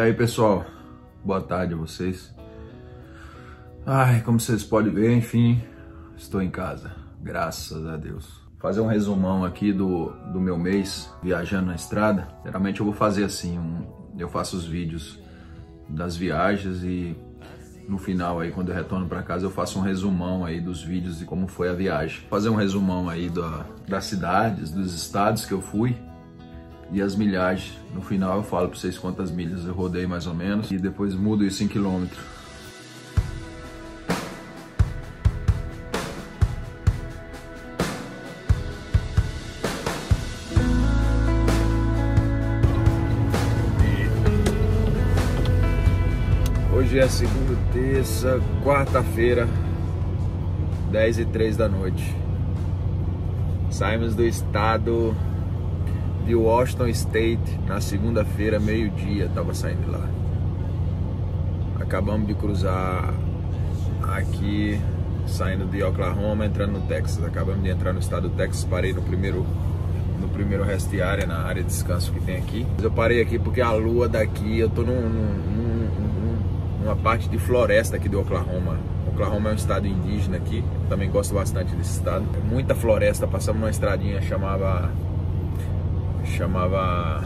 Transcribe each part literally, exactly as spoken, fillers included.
aí, pessoal, boa tarde a vocês. Ai, como vocês podem ver, enfim, estou em casa, graças a Deus. Fazer um resumão aqui do, do meu mês viajando na estrada. Geralmente eu vou fazer assim, um, eu faço os vídeos das viagens e no final aí, quando eu retorno para casa, eu faço um resumão aí dos vídeos de como foi a viagem. Fazer um resumão aí da, das cidades, dos estados que eu fui e as milhagens. No final eu falo para vocês quantas milhas eu rodei mais ou menos e depois mudo isso em quilômetros. Hoje é segunda, terça, quarta-feira, dez e três da noite. Saímos do estado de Washington State na segunda-feira, meio-dia, tava saindo lá. Acabamos de cruzar aqui, saindo de Oklahoma, entrando no Texas. Acabamos de entrar no estado do Texas, parei no primeiro, no primeiro rest area, na área de descanso que tem aqui. Eu parei aqui porque a lua daqui, eu tô num, num uma parte de floresta aqui do Oklahoma. Oklahoma é um estado indígena aqui, eu também gosto bastante desse estado. É muita floresta, passamos numa estradinha chamava chamava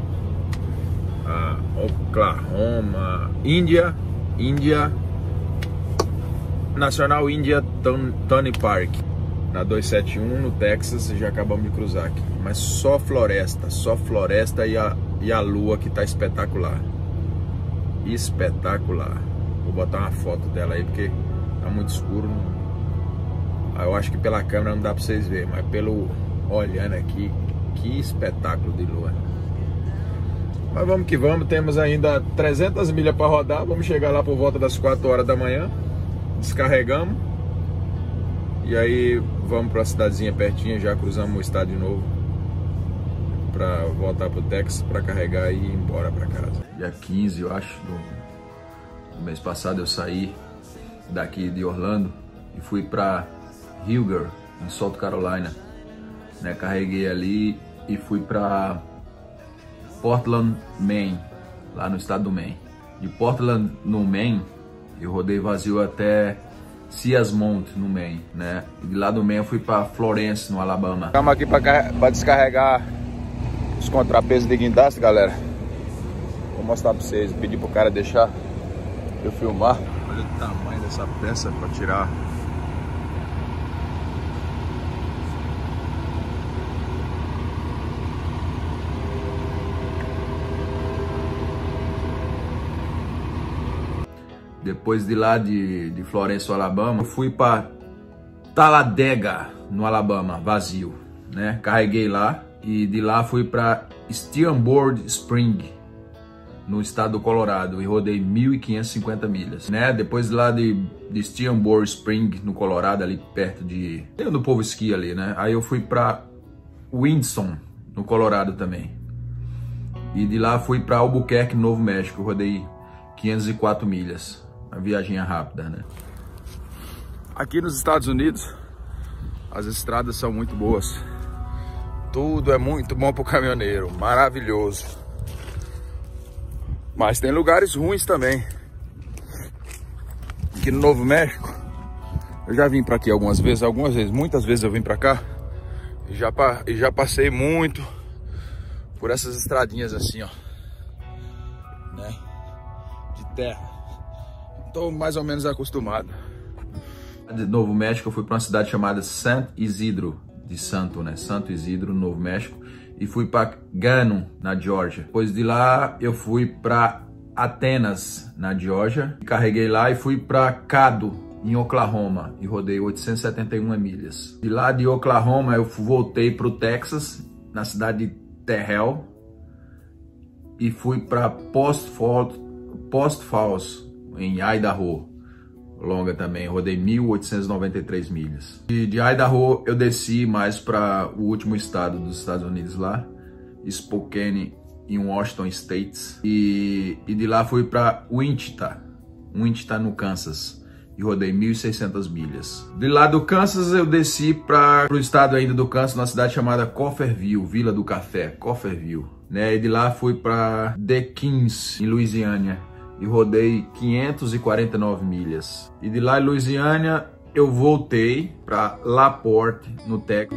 a Oklahoma India India National India Tony Park, na duzentos e setenta e um no Texas. Já acabamos de cruzar aqui, mas só floresta, só floresta e a, e a lua que tá espetacular. Espetacular. Vou botar uma foto dela aí porque tá muito escuro. Eu acho que pela câmera não dá pra vocês verem, mas pelo olhando aqui, que espetáculo de lua. Mas vamos que vamos, temos ainda trezentas milhas para rodar. Vamos chegar lá por volta das quatro horas da manhã. Descarregamos e aí vamos para a cidadezinha pertinha. Já cruzamos o estado de novo para voltar pro Texas para carregar e ir embora para casa. Dia quinze, eu acho, do, do mês passado eu saí daqui de Orlando e fui para Hilger, em South Carolina, né? Carreguei ali e fui para Portland, Maine, lá no estado do Maine. De Portland, no Maine, eu rodei vazio até Siasmont, no Maine, né? E de lá do Maine eu fui para Florence, no Alabama. Estamos aqui para descarregar os contrapesos de guindaste, galera. Vou mostrar pra vocês, pedir pro cara deixar eu filmar. Olha o tamanho dessa peça para tirar. Depois de lá de, de Florence, Alabama, eu fui para Talladega, no Alabama, vazio, né? Carreguei lá. E de lá fui para Steamboat Spring, no estado do Colorado, e rodei mil quinhentas e cinquenta milhas, né? Depois de lá de, de Steamboat Spring, no Colorado, ali perto de... tem onde o povo esquia ali, né? Aí eu fui para Winston, no Colorado também. E de lá fui para Albuquerque, no Novo México, rodei quinhentas e quatro milhas. Uma viagem rápida, né? Aqui nos Estados Unidos, as estradas são muito boas. Tudo é muito bom pro caminhoneiro, maravilhoso. Mas tem lugares ruins também. Aqui no Novo México, eu já vim para aqui algumas vezes, algumas vezes, muitas vezes eu vim para cá e já, e já passei muito por essas estradinhas assim, ó, né, de terra. Tô mais ou menos acostumado. De Novo México eu fui para uma cidade chamada San Isidro, de Santo, né? Santo Isidro, no Novo México, e fui para Gano, na Geórgia. Depois de lá eu fui para Atenas, na Geórgia, carreguei lá e fui para Cado, em Oklahoma, e rodei oitocentas e setenta e uma milhas. De lá de Oklahoma eu voltei para o Texas, na cidade de Terrell, e fui para Post Falls, Post Falls, em Idaho. Longa também, rodei mil oitocentas e noventa e três milhas. E de Idaho eu desci mais para o último estado dos Estados Unidos lá, Spokane, em Washington State. E, e de lá fui para Wichita, Wichita no Kansas, e rodei mil e seiscentas milhas. De lá do Kansas eu desci para o estado ainda do Kansas, numa cidade chamada Cofferville, Vila do Café, Cofferville, né? E de lá fui para DeKalb, em Louisiana, e rodei quinhentas e quarenta e nove milhas. E de lá em Louisiana eu voltei para La Porte, no Texas.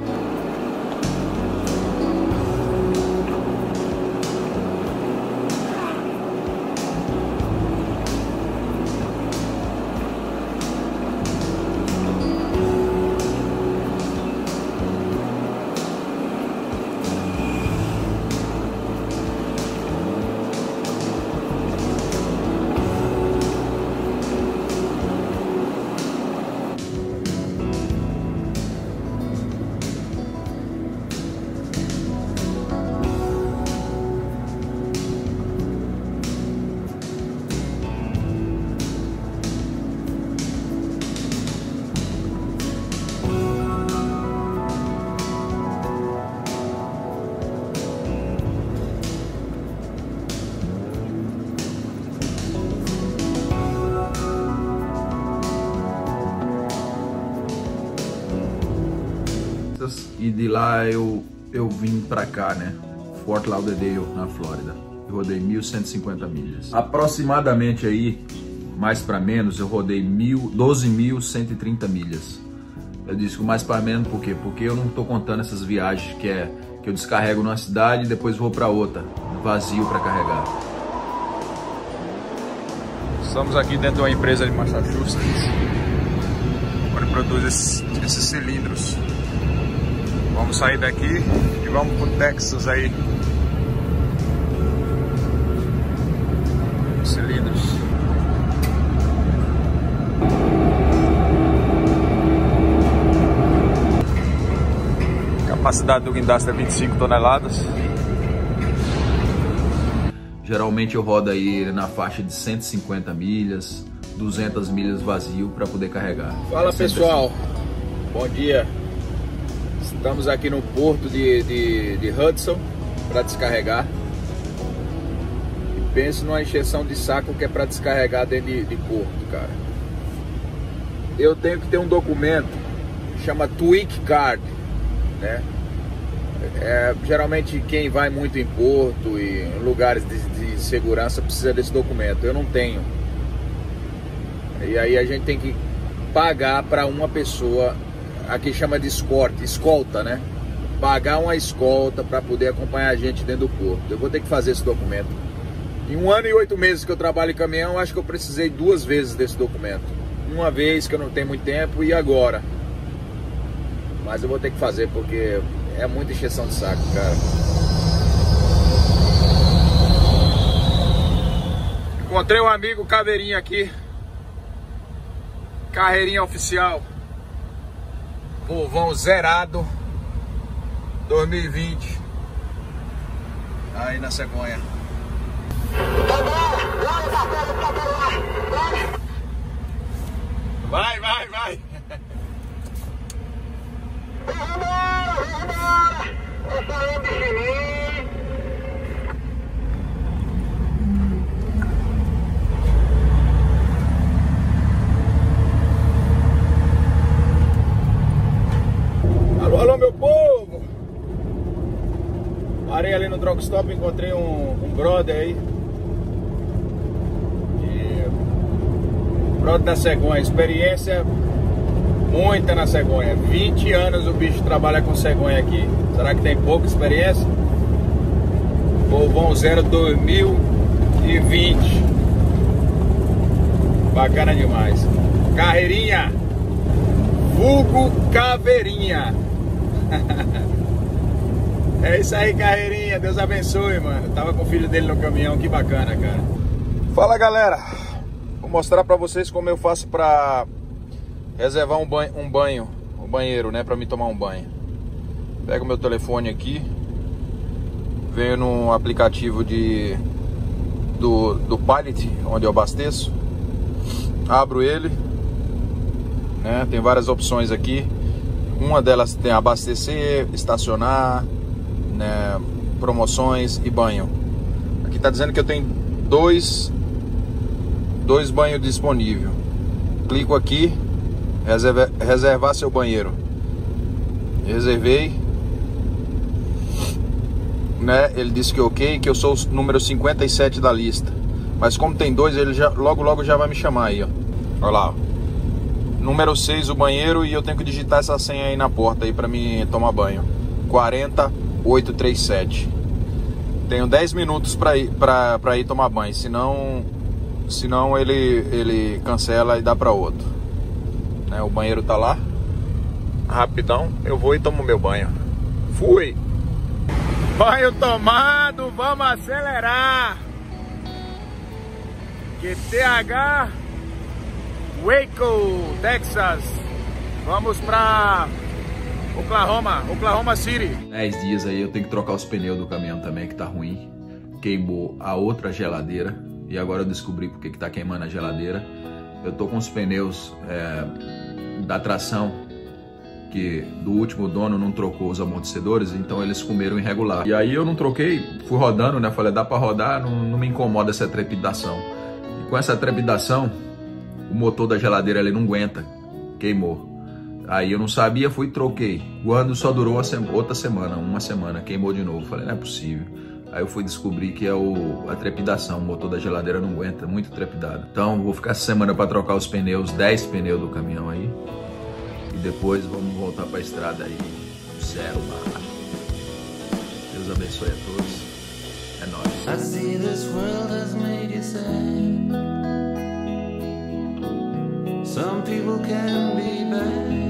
E de lá eu, eu vim pra cá, né? Fort Lauderdale, na Flórida. Eu rodei mil cento e cinquenta milhas. Aproximadamente aí, mais pra menos, eu rodei doze mil cento e trinta milhas. Eu disse que mais pra menos por quê? Porque eu não tô contando essas viagens que é que eu descarrego numa cidade e depois vou pra outra, vazio pra carregar. Estamos aqui dentro de uma empresa de Massachusetts, onde produz esses, esses cilindros. Vamos sair daqui e vamos pro Texas aí. Cilindros. Capacidade do guindaste é vinte e cinco toneladas. Geralmente eu rodo aí na faixa de cento e cinquenta milhas, duzentas milhas vazio para poder carregar. Fala pessoal, bom dia. Estamos aqui no porto de, de, de Hudson para descarregar. E penso numa encheção de saco que é para descarregar dentro de, de porto, cara. Eu tenho que ter um documento que chama Tweak Card, né? É, geralmente quem vai muito em porto e em lugares de, de segurança precisa desse documento. Eu não tenho. E aí a gente tem que pagar para uma pessoa. Aqui chama de escorta, escolta, né? Pagar uma escolta para poder acompanhar a gente dentro do porto. Eu vou ter que fazer esse documento. Em um ano e oito meses que eu trabalho em caminhão, acho que eu precisei duas vezes desse documento. Uma vez que eu não tenho muito tempo e agora. Mas eu vou ter que fazer porque é muita encheção de saco, cara. Encontrei um amigo Caveirinha aqui. Carreirinha oficial. Povão zerado dois mil e vinte. Aí na cegonha. Vai, vai, vai. Alô, alô, meu povo! Parei ali no Drugstop, encontrei um, um brother aí. E... brother da cegonha, experiência muita na cegonha. vinte anos o bicho trabalha com cegonha aqui. Será que tem pouca experiência? Povão zero dois mil e vinte. Bacana demais. Carreirinha, vulgo Caveirinha. É isso aí, Carreirinha. Deus abençoe, mano. Tava com o filho dele no caminhão, que bacana, cara. Fala, galera. Vou mostrar pra vocês como eu faço pra reservar um banho, um banho, um banheiro, né, pra me tomar um banho. Pego meu telefone aqui, venho no aplicativo de do, do Pilot, onde eu abasteço, abro ele, né, tem várias opções aqui. Uma delas tem abastecer, estacionar, né, promoções e banho. Aqui tá dizendo que eu tenho dois dois banhos disponíveis. clico aqui, reserva, reservar seu banheiro. Reservei, né? Ele disse que ok, que eu sou o número cinquenta e sete da lista. Mas como tem dois, ele já, logo logo já vai me chamar aí, ó. Olha lá, ó. Número seis o banheiro, e eu tenho que digitar essa senha aí na porta aí pra mim tomar banho. Quarenta oito trinta e sete. Tenho dez minutos pra ir, pra, pra ir tomar banho, senão, senão ele, ele cancela e dá pra outro, né? O banheiro tá lá. Rapidão, eu vou e tomo meu banho. Fui! Banho tomado, vamos acelerar! Q T H Waco, Texas. Vamos pra Oklahoma, Oklahoma City. dez dias aí eu tenho que trocar os pneus do caminhão também, que tá ruim. Queimou a outra geladeira. E agora eu descobri porque que tá queimando a geladeira. Eu tô com os pneus é, da tração, que do último dono não trocou os amortecedores, então eles comeram irregular. E aí eu não troquei, fui rodando, né? Falei, dá pra rodar, não, não me incomoda essa trepidação. E com essa trepidação, o motor da geladeira ele não aguenta, queimou. Aí eu não sabia, fui e troquei. Quando só durou a sema, outra semana, uma semana, queimou de novo. Falei, não é possível. Aí eu fui descobrir que é o, a trepidação, o motor da geladeira não aguenta, muito trepidado. Então vou ficar essa semana para trocar os pneus, dez pneus do caminhão aí. E depois vamos voltar para a estrada aí, do céu, mar. Deus abençoe a todos. É nóis. I see this world has made you sad. Some people can be bad.